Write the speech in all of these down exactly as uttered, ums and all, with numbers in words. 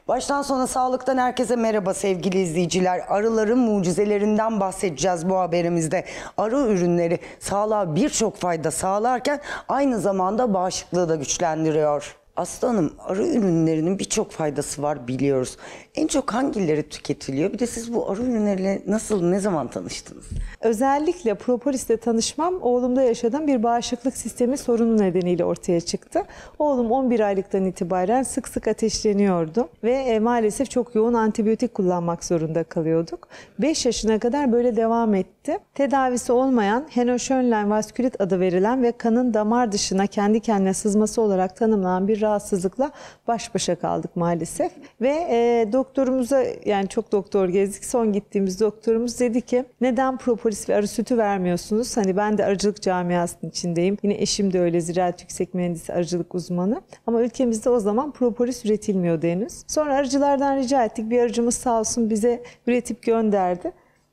Baştan sona sağlıktan herkese merhaba sevgili izleyiciler. Arıların mucizelerinden bahsedeceğiz bu haberimizde. Arı ürünleri sağlığa birçok fayda sağlarken aynı zamanda bağışıklığı da güçlendiriyor. Aslı Hanım, arı ürünlerinin birçok faydası var biliyoruz. En çok hangileri tüketiliyor? Bir de siz bu arı ürünleriyle nasıl, ne zaman tanıştınız? Özellikle propolisle tanışmam oğlumda yaşadığım bir bağışıklık sistemi sorunu nedeniyle ortaya çıktı. Oğlum on bir aylıktan itibaren sık sık ateşleniyordu ve e, maalesef çok yoğun antibiyotik kullanmak zorunda kalıyorduk. beş yaşına kadar böyle devam etti. Tedavisi olmayan Henoch-Schönlein vaskülit adı verilen ve kanın damar dışına kendi kendine sızması olarak tanımlanan bir rahatsızlıkla baş başa kaldık maalesef. Ve e, doktorumuza, yani çok doktor gezdik, son gittiğimiz doktorumuz dedi ki neden propolis ve arı sütü vermiyorsunuz? Hani ben de arıcılık camiasının içindeyim. Yine eşim de öyle, ziraat yüksek mühendisi, arıcılık uzmanı. Ama ülkemizde o zaman propolis üretilmiyordu henüz. Sonra arıcılardan rica ettik. Bir arıcımız sağ olsun bize üretip gönderdi.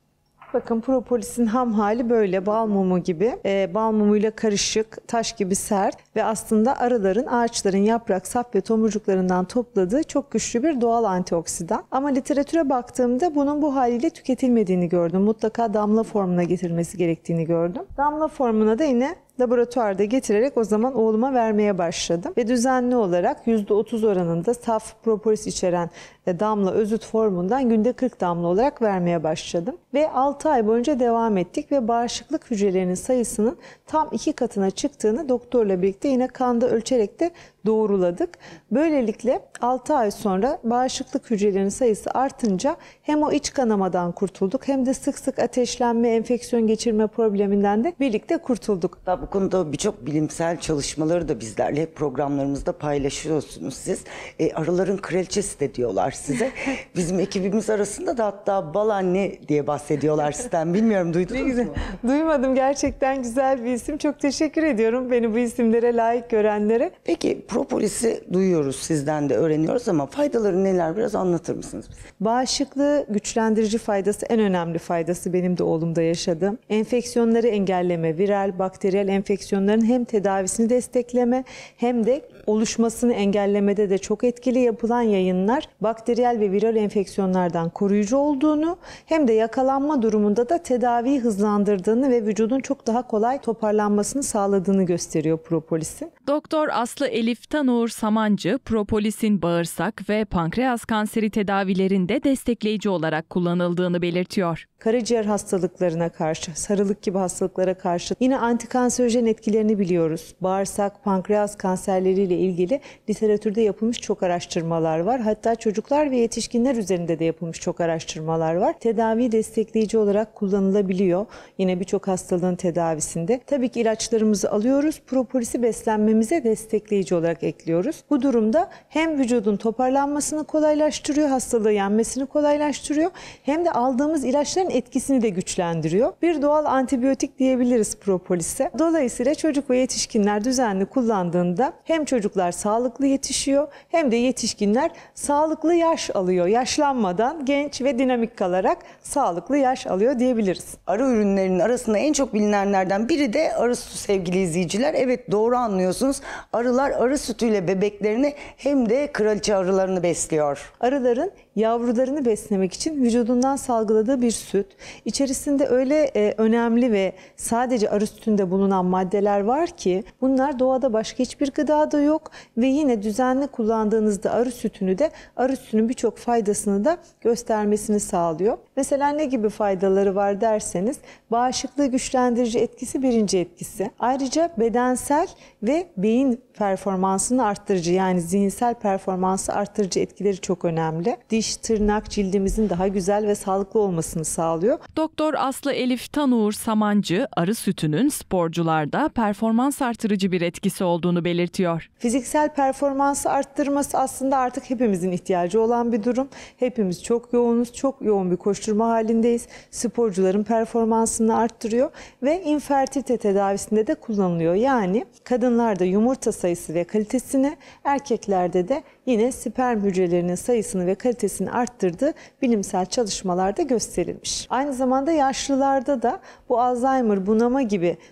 Bakın propolisin ham hali böyle bal mumu gibi, e, bal mumuyla karışık, taş gibi sert ve aslında arıların, ağaçların yaprak, sap ve tomurcuklarından topladığı çok güçlü bir doğal antioksidan. Ama literatüre baktığımda bunun bu haliyle tüketilmediğini gördüm. Mutlaka damla formuna getirilmesi gerektiğini gördüm. Damla formuna da yine laboratuvarda getirerek o zaman oğluma vermeye başladım. Ve düzenli olarak yüzde otuz oranında saf propolis içeren damla özüt formundan günde kırk damla olarak vermeye başladım. Ve altı ay boyunca devam ettik ve bağışıklık hücrelerinin sayısının tam iki katına çıktığını doktorla birlikte yine kanda ölçerek de doğruladık. Böylelikle altı ay sonra bağışıklık hücrelerinin sayısı artınca hem o iç kanamadan kurtulduk hem de sık sık ateşlenme, enfeksiyon geçirme probleminden de birlikte kurtulduk. Bu konuda birçok bilimsel çalışmaları da bizlerle hep programlarımızda paylaşıyorsunuz siz. E, arıların kraliçesi de diyorlar size. Bizim ekibimiz arasında da hatta bal anne diye bahsediyorlar sizden. Bilmiyorum, duydunuz mu? Duymadım. Gerçekten güzel bir isim. Çok teşekkür ediyorum beni bu isimlere layık görenlere. Peki propolisi duyuyoruz, sizden de öğreniyoruz ama faydaları neler, biraz anlatır mısınız bize? Bağışıklığı güçlendirici faydası, en önemli faydası benim de oğlumda yaşadığım. Enfeksiyonları engelleme, viral, bakteriyel enfeksiyonların hem tedavisini destekleme hem de oluşmasını engellemede de çok etkili. Yapılan yayınlar bakteriyel ve viral enfeksiyonlardan koruyucu olduğunu hem de yakalanma durumunda da tedaviyi hızlandırdığını ve vücudun çok daha kolay toparlanmasını sağladığını gösteriyor propolisin. Doktor Aslı Elif Tanuğur Samancı, propolisin bağırsak ve pankreas kanseri tedavilerinde destekleyici olarak kullanıldığını belirtiyor. Karaciğer hastalıklarına karşı, sarılık gibi hastalıklara karşı yine antikanserojen etkilerini biliyoruz. Bağırsak, pankreas kanserleriyle ilgili literatürde yapılmış çok araştırmalar var. Hatta çocuklar ve yetişkinler üzerinde de yapılmış çok araştırmalar var. Tedavi destekleyici olarak kullanılabiliyor. Yine birçok hastalığın tedavisinde. Tabii ki ilaçlarımızı alıyoruz. Propolisi beslenmemize destekleyici olarak ekliyoruz. Bu durumda hem vücudun toparlanmasını kolaylaştırıyor, hastalığı yenmesini kolaylaştırıyor. Hem de aldığımız ilaçların etkisini de güçlendiriyor. Bir doğal antibiyotik diyebiliriz propolise. Dolayısıyla çocuk ve yetişkinler düzenli kullandığında hem çocuklar sağlıklı yetişiyor hem de yetişkinler sağlıklı yaş alıyor. Yaşlanmadan genç ve dinamik kalarak sağlıklı yaş alıyor diyebiliriz. Arı ürünlerinin arasında en çok bilinenlerden biri de arı sütü sevgili izleyiciler. Evet, doğru anlıyorsunuz. Arılar arı sütüyle bebeklerini hem de kraliçe arılarını besliyor. Arıların yavrularını beslemek için vücudundan salgıladığı bir süt. İçerisinde öyle e, önemli ve sadece arı sütünde bulunan maddeler var ki bunlar doğada başka hiçbir gıdada yok ve yine düzenli kullandığınızda arı sütünü de arı sütünün birçok faydasını da göstermesini sağlıyor. Mesela ne gibi faydaları var derseniz, bağışıklığı güçlendirici etkisi birinci etkisi. Ayrıca bedensel ve beyin performansını arttırıcı, yani zihinsel performansı arttırıcı etkileri çok önemli. Diş, tırnak, cildimizin daha güzel ve sağlıklı olmasını sağlıyor. Doktor Aslı Elif Tanuğur Samancı, arı sütünün sporcularda performans artırıcı bir etkisi olduğunu belirtiyor. Fiziksel performansı arttırması aslında artık hepimizin ihtiyacı olan bir durum. Hepimiz çok yoğunuz, çok yoğun bir koşturma halindeyiz. Sporcuların performansını arttırıyor ve infertilite tedavisinde de kullanılıyor. Yani kadınlarda yumurta sayısı ve kalitesini, erkeklerde de yine sperm hücrelerinin sayısını ve kalitesini arttırdığı bilimsel çalışmalarda gösterilmiş. Aynı zamanda yaşlılarda da bu Alzheimer, bunama gibi durumlar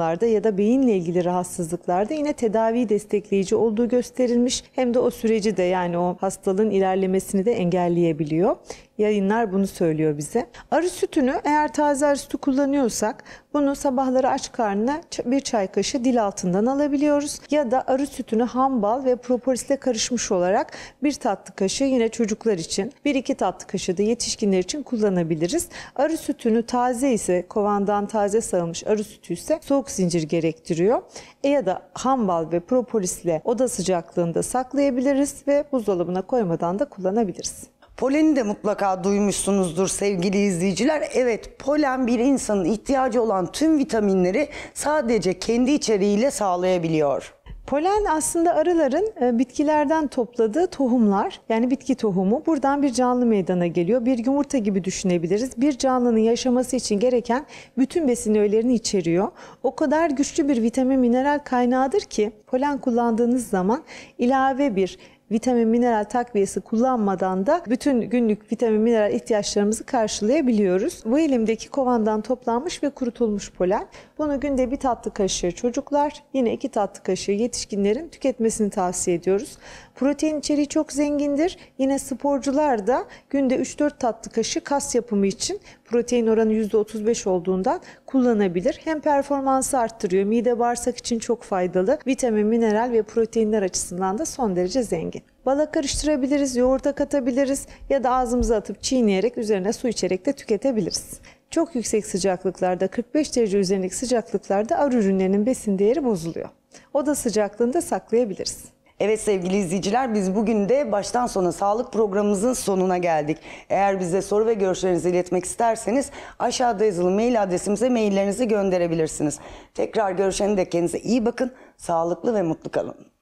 hastalarda ya da beyinle ilgili rahatsızlıklarda yine tedaviyi destekleyici olduğu gösterilmiş. Hem de o süreci de, yani o hastalığın ilerlemesini de engelleyebiliyor. Yayınlar bunu söylüyor bize. Arı sütünü, eğer taze arı sütü kullanıyorsak, bunu sabahları aç karnına bir çay kaşığı dil altından alabiliyoruz. Ya da arı sütünü ham bal ve propolisle karışmış olarak bir tatlı kaşığı yine çocuklar için, bir iki tatlı kaşığı da yetişkinler için kullanabiliriz. Arı sütünü taze ise, kovandan taze sağılmış arı sütü ise soğuk zincir gerektiriyor. E ya da ham bal ve propolisle oda sıcaklığında saklayabiliriz ve buzdolabına koymadan da kullanabiliriz. Poleni de mutlaka duymuşsunuzdur sevgili izleyiciler. Evet, polen bir insanın ihtiyacı olan tüm vitaminleri sadece kendi içeriğiyle sağlayabiliyor. Polen aslında arıların bitkilerden topladığı tohumlar, yani bitki tohumu. Buradan bir canlı meydana geliyor. Bir yumurta gibi düşünebiliriz. Bir canlının yaşaması için gereken bütün besin öğelerini içeriyor. O kadar güçlü bir vitamin mineral kaynağıdır ki polen kullandığınız zaman ilave bir vitamin mineral takviyesi kullanmadan da bütün günlük vitamin mineral ihtiyaçlarımızı karşılayabiliyoruz. Bu elimdeki kovandan toplanmış ve kurutulmuş polen. Bunu günde bir tatlı kaşığı çocuklar, yine iki tatlı kaşığı yetişkinlerin tüketmesini tavsiye ediyoruz. Protein içeriği çok zengindir. Yine sporcular da günde üç dört tatlı kaşığı kas yapımı için, protein oranı yüzde otuz beş olduğundan kullanabilir. Hem performansı arttırıyor, mide bağırsak için çok faydalı. Vitamin, mineral ve proteinler açısından da son derece zengin. Bala karıştırabiliriz, yoğurta katabiliriz ya da ağzımıza atıp çiğneyerek üzerine su içerek de tüketebiliriz. Çok yüksek sıcaklıklarda, kırk beş derece üzerindeki sıcaklıklarda arı ürünlerinin besin değeri bozuluyor. Oda sıcaklığında saklayabiliriz. Evet sevgili izleyiciler, biz bugün de baştan sona sağlık programımızın sonuna geldik. Eğer bize soru ve görüşlerinizi iletmek isterseniz aşağıda yazılı mail adresimize maillerinizi gönderebilirsiniz. Tekrar görüşene dek kendinize iyi bakın, sağlıklı ve mutlu kalın.